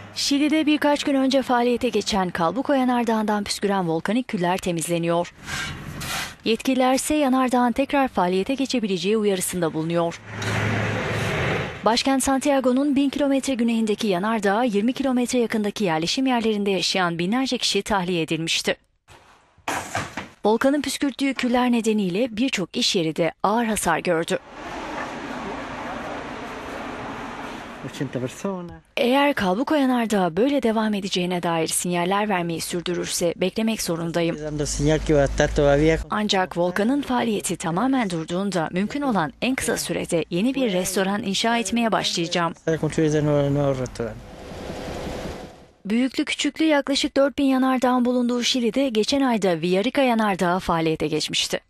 Şili'de birkaç gün önce faaliyete geçen Calbuco yanardağından püsküren volkanik küller temizleniyor. Yetkililer ise yanardağın tekrar faaliyete geçebileceği uyarısında bulunuyor. Başkent Santiago'nun 1000 kilometre güneyindeki yanardağa 20 kilometre yakındaki yerleşim yerlerinde yaşayan binlerce kişi tahliye edilmişti. Volkanın püskürttüğü küller nedeniyle birçok iş yeri de ağır hasar gördü. Eğer Calbuco yanardağı böyle devam edeceğine dair sinyaller vermeyi sürdürürse beklemek zorundayım. Ancak volkanın faaliyeti tamamen durduğunda mümkün olan en kısa sürede yeni bir restoran inşa etmeye başlayacağım. Büyüklü küçüklü yaklaşık 4000 yanardağın bulunduğu Şili'de geçen ayda Villarrica yanardağı faaliyete geçmişti.